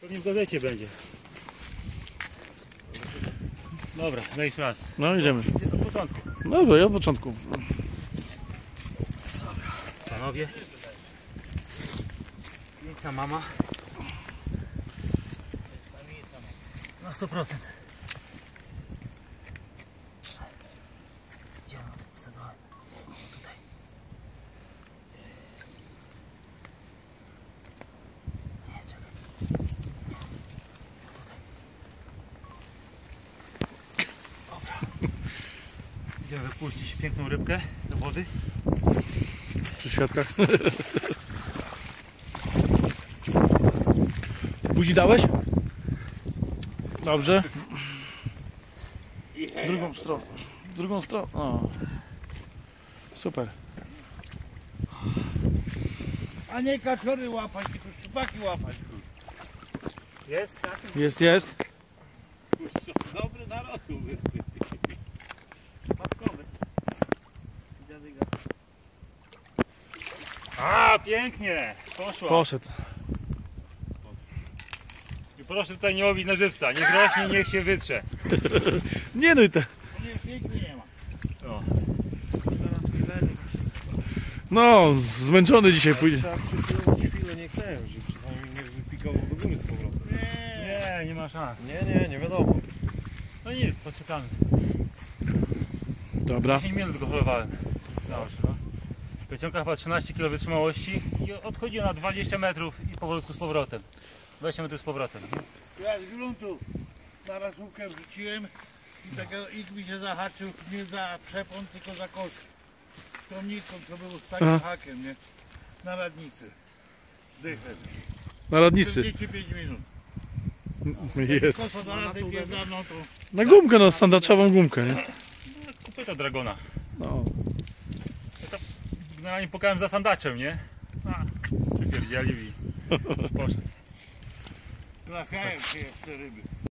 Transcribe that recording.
Pewnie w gazecie będzie. Dobra, jeszcze raz. No idziemy. Od początku. Dobra, ja od początku. Panowie. Piękna mama. Na 100%. Gdzie ona tu posadzała? Tutaj. Nie, czekaj. Tutaj. Dobra. Idziemy wypuścić piękną rybkę do wody. Przy świadkach. Buzi dałeś? Dobrze. Drugą stronę. Drugą stronę. O. Super. A nie kaczory łapać, tylko szczupaki łapać. Jest? Tak? Jest. Dobry narosł. Papkowy. A, pięknie! Poszła. Poszedł. I proszę tutaj nie łowić na żywca. Niech rośnie, niech się wytrze. Nie no i te. Nie, pięknie nie ma. O. No, zmęczony dzisiaj pójdzie. Trzeba przypłynąć chwilę, nie chcę, żeby przynajmniej nie wypikował do góry z powrotem. Nie ma szans. Nie wiadomo. No nic, poczekamy. Dobra. 10 minut go holowałem. Dobrze, no. Wyciąga chyba 13 kg wytrzymałości i odchodzi na 20 metrów i powolutku z powrotem. 20 metrów z powrotem. Ja z gruntu na rasówkę wrzuciłem i takiego ich mi się zahaczył nie za przepon, tylko za kosz. Tromniką, co było z takim hakiem, nie? Na radnicy. Dychem. Na radnicy. 45 minut. Jest. Koso dwa razy wjeżdżano, to... Na gumkę, no, sandaczową gumkę, nie? Kupyta Dragona. No. Ja to generalnie pokałem za sandaczem, nie? A, przypierdzielił i poszedł. Klaskają się jeszcze ryby.